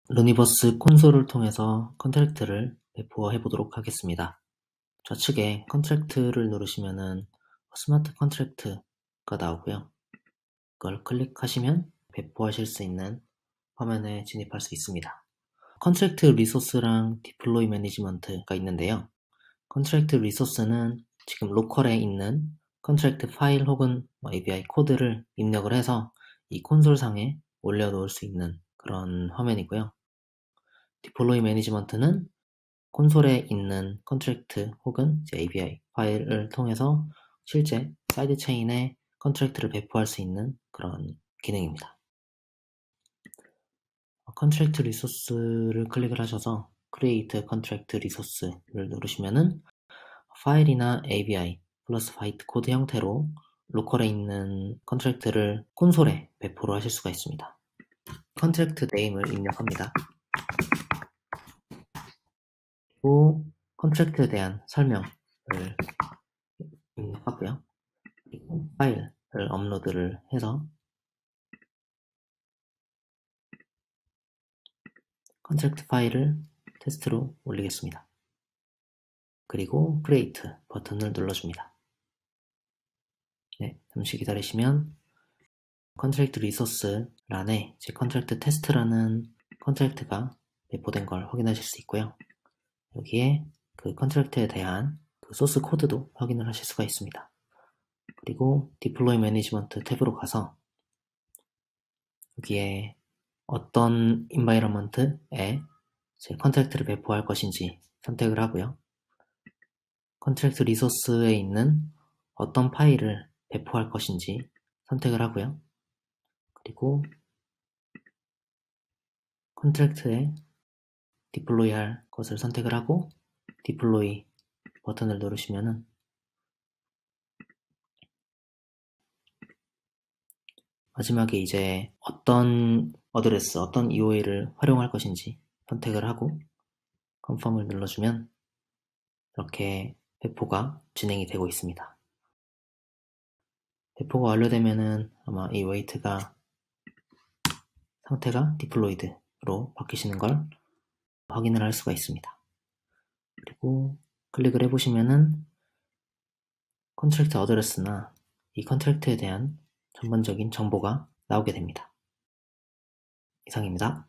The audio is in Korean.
루니버스 콘솔을 통해서 컨트랙트를 배포해 보도록 하겠습니다. 좌측에 컨트랙트를 누르시면은 스마트 컨트랙트가 나오고요. 그걸 클릭하시면 배포하실 수 있는 화면에 진입할 수 있습니다. 컨트랙트 리소스랑 디플로이 매니지먼트가 있는데요. 컨트랙트 리소스는 지금 로컬에 있는 컨트랙트 파일 혹은 API 코드를 입력을 해서 이 콘솔상에 올려놓을 수 있는 그런 화면이고요. 디플로이 매니지먼트는 콘솔에 있는 컨트랙트 혹은 API 파일을 통해서 실제 사이드 체인에 컨트랙트를 배포할 수 있는 그런 기능입니다. 컨트랙트 리소스를 클릭을 하셔서 Create Contract Resource를 누르시면은 파일이나 API 플러스 바이트 코드 형태로 로컬에 있는 컨트랙트를 콘솔에 배포를 하실 수가 있습니다. 컨트랙트 네임을 입력합니다. 그리고 컨트랙트에 대한 설명을 입력하고요. 그리고 파일을 업로드를 해서 컨트랙트 파일을 테스트로 올리겠습니다. 그리고 Create 버튼을 눌러줍니다. 네, 잠시 기다리시면 컨트랙트 리소스 란에 제 컨트랙트 테스트라는 컨트랙트가 배포된 걸 확인하실 수 있고요. 여기에 그 컨트랙트에 대한 그 소스 코드도 확인을 하실 수가 있습니다. 그리고 디플로이 매니지먼트 탭으로 가서 여기에 어떤 인바이러먼트에 제 컨트랙트를 배포할 것인지 선택을 하고요. 컨트랙트 리소스에 있는 어떤 파일을 배포할 것인지 선택을 하고요. 그리고 컨트랙트에 디플로이 할 것을 선택을 하고 디플로이 버튼을 누르시면은 마지막에 이제 어떤 어드레스, 어떤 EOA를 활용할 것인지 선택을 하고 컨펌을 눌러주면 이렇게 배포가 진행이 되고 있습니다. 배포가 완료되면은 아마 이 웨이트가 상태가 디플로이드로 바뀌시는 걸 확인을 할 수가 있습니다. 그리고 클릭을 해보시면은 컨트랙트 어드레스나 이 컨트랙트에 대한 전반적인 정보가 나오게 됩니다. 이상입니다.